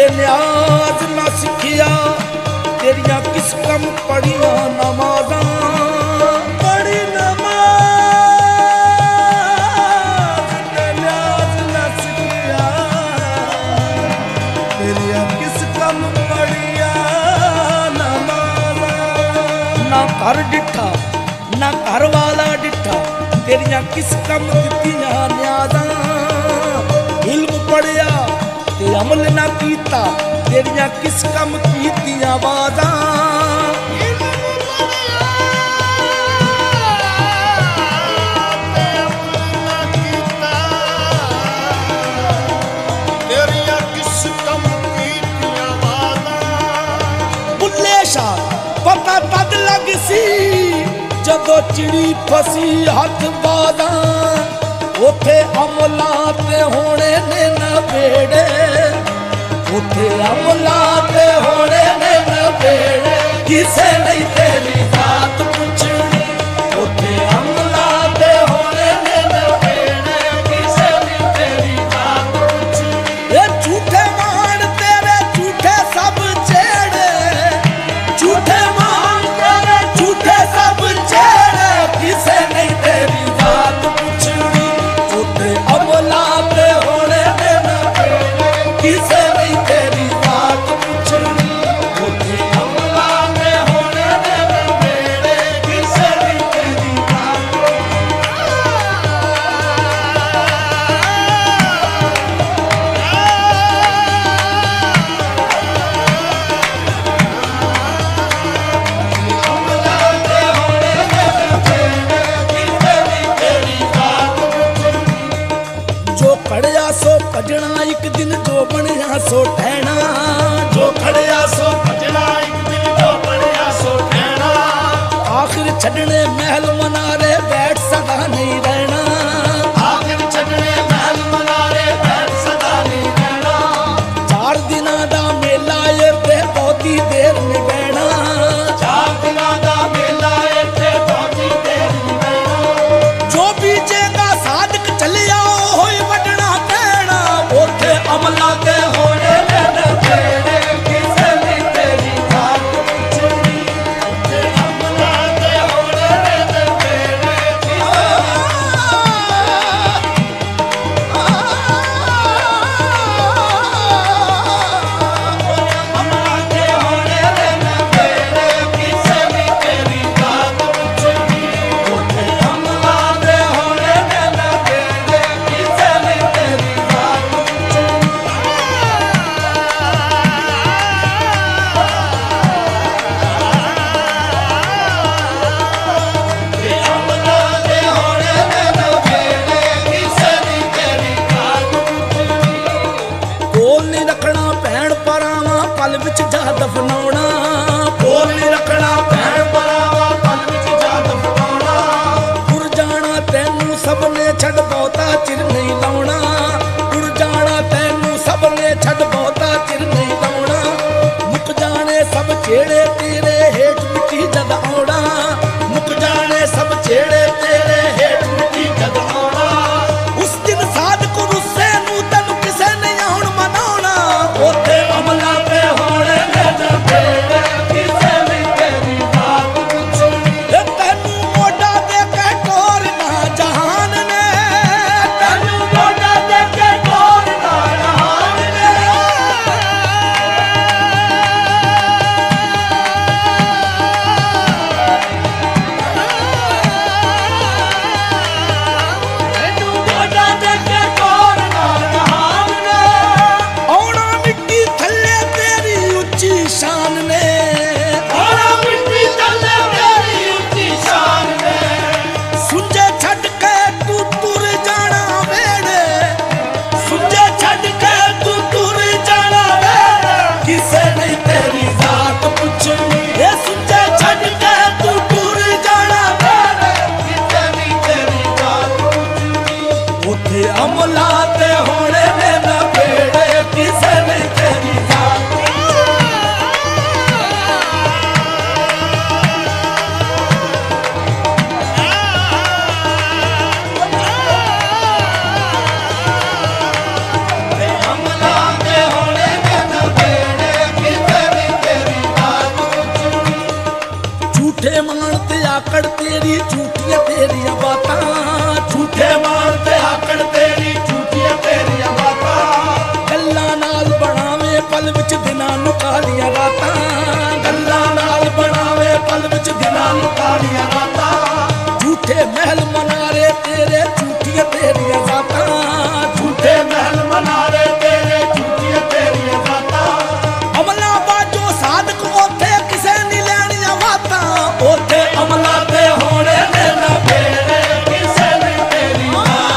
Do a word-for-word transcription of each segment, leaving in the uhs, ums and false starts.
न्याज ना सिखिया तेरिया किस कम पढ़िया नमाजा पढ़ी नमाज ते न्याज ना सिखिया तेरिया किस कम पढ़िया नमाजा ना घर डिठा ना घर वाला डिठा तेरिया किस कम दित्तियां न्याजा इल्म पढ़िया ते अमल ना कीता तेरिया किस कम कीतियां वादा बुल्ले शाह पता तद लग सी जदों चिड़ी फसी हथ बादा उथे अमला ते होने ने नबेड़े उथे अमला ते होने ने नबेड़े किसे नहीं तेरी बात पूछनी उथे अमला ते होने ने नबेड़े किसे नहीं तेरी बात पूछनी ये झूठे मान तेरे झूठे सब छेड़े झूठे मान तेरे झूठे सब छेड़े किसे नहीं तेरी बात पूछनी उथे अमला ते होने ने नबेड़े किसे नहीं तेरी बात पूछनी उथे अमला ते होने ने नबेड़े किसे नहीं तेरी बात अमला ते होने ने नबेड़े किसे नहीं तेरी बात पूछनी जो खड़िया सो भजना एक दिन जो बनया सो ठहना जो खड़िया सो भजना एक दिन जो बनया सो ठहना आखिर छड़ने महल मनारे बैठ सदा नहीं रहना आखिर छड़ने महल मनारे बैठ सदा नहीं रहना चार दिना दा मेला ये ते बहुती देर नहीं बहना चार दिना दा मेला ये ते बहुती देर नहीं बहना जो बीजेगा साधक चलिया होई वडना कहना उथे अमला ते होने ने नबेड़े किसे नहीं तेरी बात पूछनी उथे अमला ते होने ने नबेड़े किसे अमला ते होने ने नबेड़े किसे नहीं तेरी बात पूछनी उथे अमला ते होने ने नबेड़े किसे नहीं तेरी बात अमला ते होने ने नबेड़े किसे नहीं तेरी बात कोल नहीं रखना भैन परावा पल विच जा दफनाउणा कोल नहीं रखना भैन परावा पल विच जा दफनाउणा उड़ जाना तैनू सबने छड़ बहुता चिर नहीं लाउणा उड़ जाना तैनू सबने छड़ बहुता चिर नहीं लाउणा मुक जाने सब जेड़े तेरे हेठ मिट्टी जद आउणा मुक जाने सब जेड़े तेरे हेठ मिट्टी जद आउणा उस दिन साधक रुस्से नू तैनू किसे नहीं आउण मनाउणा उथे अमला ते होने ने नबेड़े किसे नहीं तेरी बात पूछनी ए तैनू मोढा दे के टोरना जहान ने तैनू मोढा दे के टोरना जहान ने तैनू मोढा दे के टोरना जहान ने औना मिट्टी थल्ले तेरी उच्ची शान ने औना मिट्टी थल्ले तेरी उच्ची शान ने सुंजे छड़ के तू तुर जाना वेड़े सुंजे छड़ के तू तुर जाना वेड़े किसे नहीं तेरी बात पूछनी ए सुंजे छड़ के तू तुर जाना वेड़े किसे नहीं तेरी बात पूछनी उथे अमला ते होने ने नबेड़े किसे नहीं तेरी बात अमला ते होने ने नबेड़े आकड़ तेरी झूठियां तेरिया बातां, झूठे मान ते आकड़ तेरी झूठियां तेरिया बातां, गल्लां नाल बनावे पल विच दिनां नूं कालियां रातां, गल्लां नाल बनावे पल विच दिनां नूं कालियां रातां, झूठे महल मनारे तेरे झूठियां तेरिया जातां, झूठे महल मनारे तेरे झूठियां तेरिया बातां, अमला बाजो साधक ओथे किसे नहीं लैणियां बातां, ओथे अमला ते होने ने ना बेड़े किसे नहीं तेरी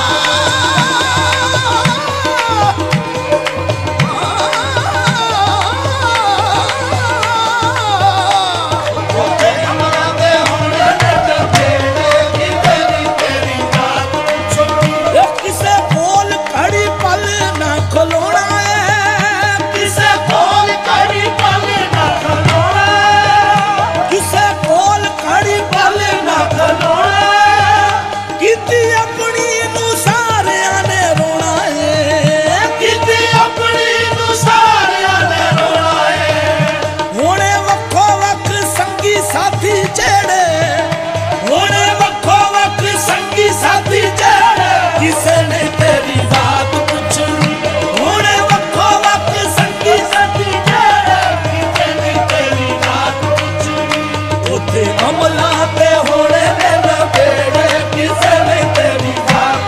ओथे अमला ते होने ने ना बेड़े किसे नहीं तेरी बात छुपी, ए किसे बोल खड़ी पल ना खलोना है, किसे बोल कड़ी पल ना खलोना, किसे बोल खड़ी पल ना खलोना, कीती अपनी नूं सारियां ने रोना है, किते अपनी नूं सारियां ने रोना है, हुणे वक्खो वक्ख संगी साथी जेड़े, हुणे वक्खो वक्ख संगी साथी जेड़े किसे ने तेरी बात पुछनी, हुणे वक्खो वक्ख संगी साथी जेड़े किसे नहीं तेरी बात पुछनी, ओथे अमला ते होने ने ना बेड़े किसे नहीं तेरी बात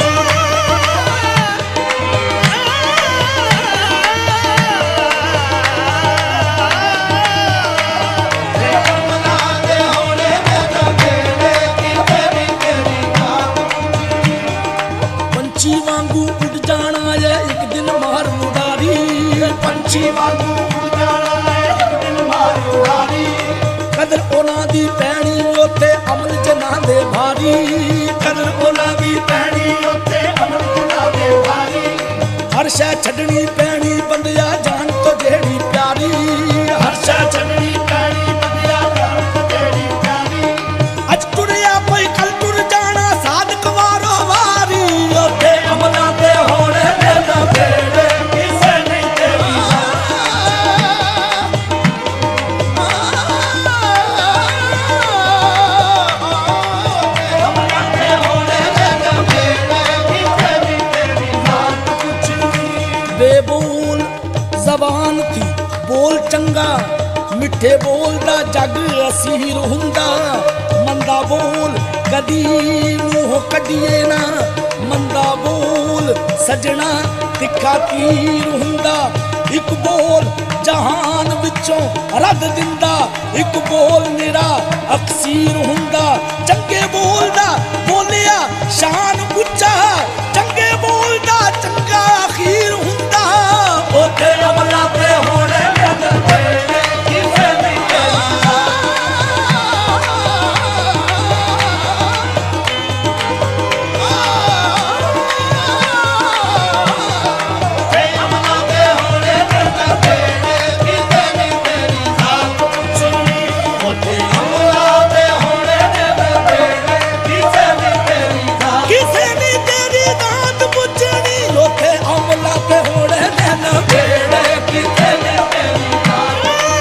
अमला ते होने ने ना बेड़े किसे नहीं तेरी बात पंछी वांगू उड़ जाना है एक दिन मार मुरारी, पंछी वांगू उड़ जाना है एक दिन मार उड़ारी, कदर ओना दी पैणी ओथे अमल जना दे भारी, कदर ओना दी पैणी उत्ते अमल जना दे भारी, हर शै छड्डनी पैणी बंदिया जान तो जेड़ी प्यारी, हर शै छड्डनी पैणी बंदिया जान तो जेड़ी प्यारी, अज टुरिया कोई कल टुर जाना साधक वारो वारी, ओथे अमला ते होने ने ना बेड़े किसे नहीं तेरी अमला ते होने ने ना बेड़े किसे नहीं तेरी बात पुछनी, बेबोल जबान थी बोल चंगा, मिठे बोल दा जग असीर हुंदा, मंदा बोल कदी मूंह कढिए ना, मंदा बोल सजना तिखा तीर हुंदा, एक बोल जहान विचों रद दिंदा, एक बोल निरा अक्सीर हुंदा, चंगे बोल दा बोलिया शान उच्चा, चंगे बोल दा चंगा अखीर हुंदा, ओथे अमला ते होने ने ना बेड़े किसे नहीं तेरी ओथे अमला ते होने ने ना बेड़े किसे नहीं तेरी बात पुछनी, ओथे अमला ते होने ने ना बेड़े किसे नहीं तेरी बात किसे नी तेरी दात पुछनी, ओथे अमला ते होणे ने ना बेड़े किसे नहीं तेरी बात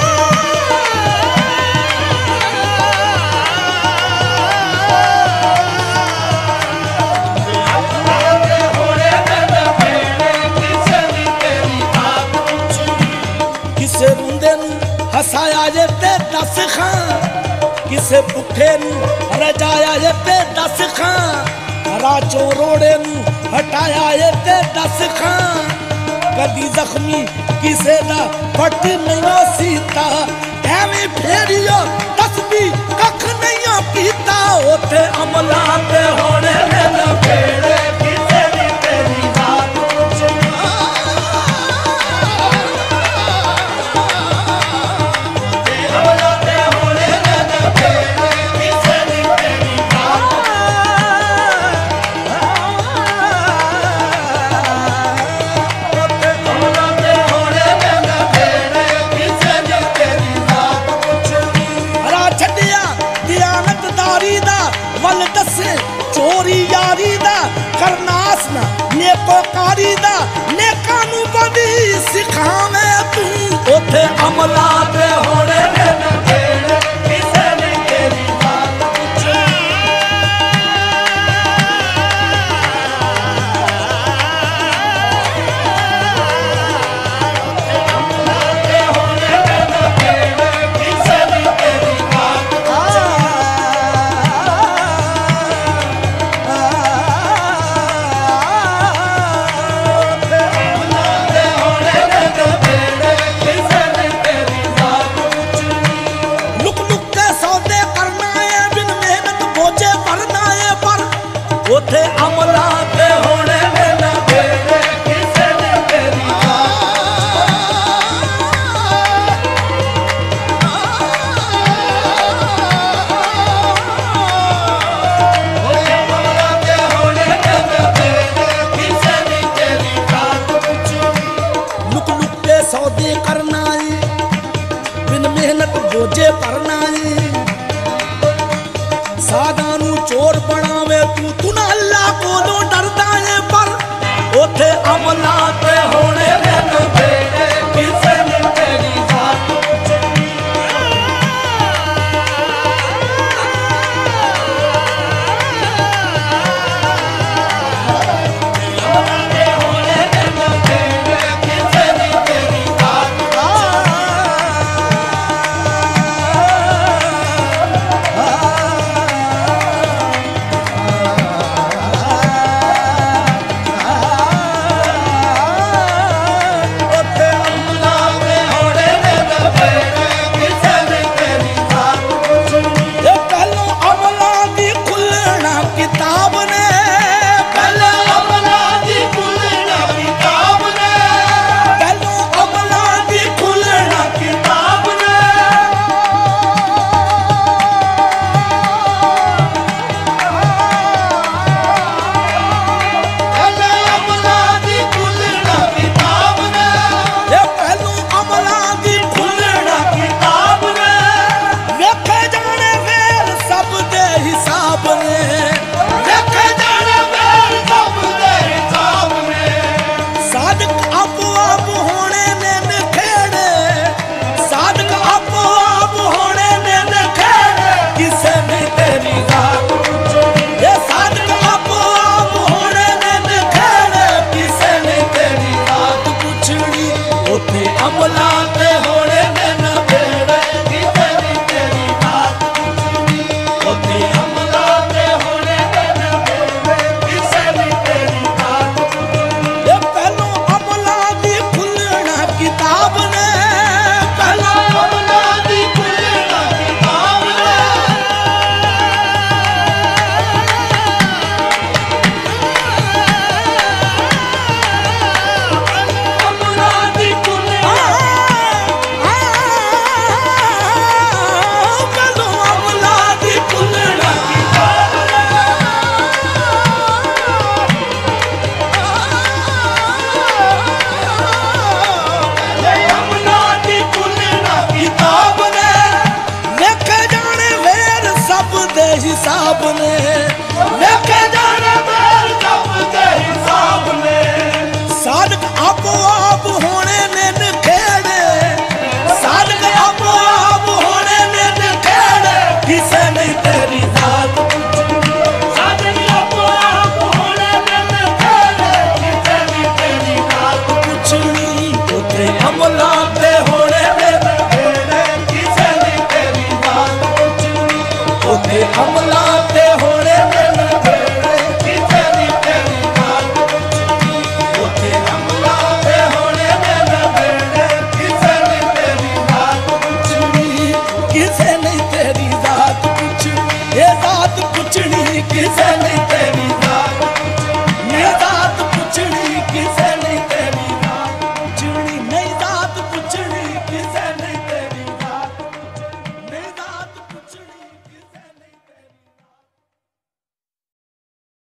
अमला ते होने ने ना बेड़े किसे नहीं तेरी बात पुछनी, किसे रुंदे नू हसाया जे ते दस खां, किसे भुखे नू रजाया जे ते दस खां, राचों रोड़े नू हटाया जे ते दस खां, कदी जख्मी किसे दा पट नहीं सीता, एवें फेरियो तस्बी कख नहीं कीता, ओथे अमला ते होने ने ना बेड़े किसे नहीं तेरी बात पुछनी, अमला ते होने ने ना बेड़े किसे नहीं तेरी बात अमला ते होने ने ना बेड़े किसे नहीं तेरी बात पुछनी, हरा छड्डिया दियानतदारी दा वल दसे चोरी यारी दा, करनास ना नेकोकारी दा, नेकां नू बदी सिखावे तू, ओथे अमला अमला ते होने ने ना बेड़े किसे नहीं तेरी बात उथे अमला ते होने ने ना बेड़े किसे ने तेरी उथे अमला ते होने ने ना बेड़े किसे ने तेरी बात पूछी लुक लुक के सौदे करना बिन मेहनत बोझे भरना सादानू चोर बनावे तू तू ना अल्लाह को डरदा है पर उथे अमला